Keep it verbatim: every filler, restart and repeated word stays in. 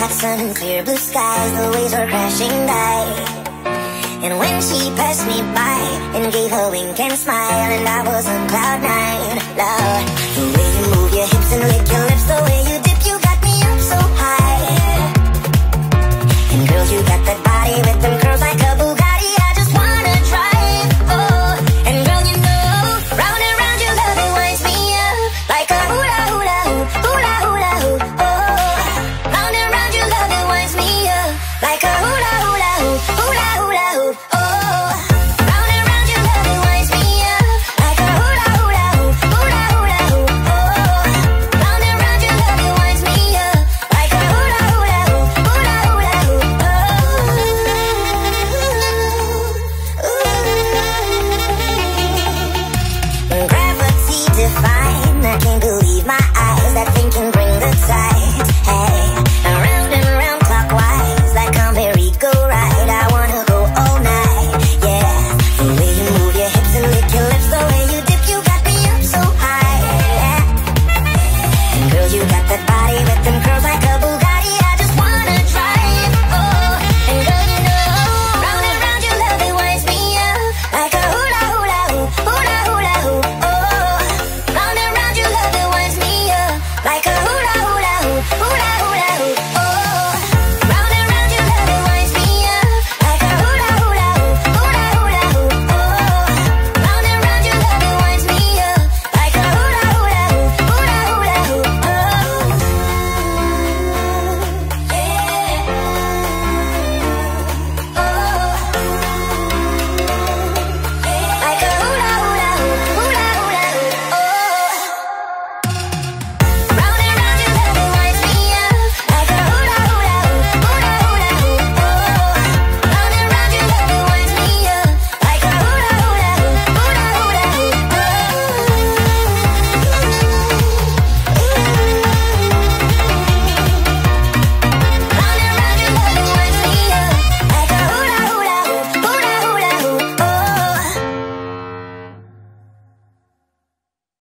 hot sun and clear blue skies, the waves were crashing by. And when she passed me by and gave a wink and smile, and I was on cloud nine, Lord, the way you move your hips and lick your lips, the way you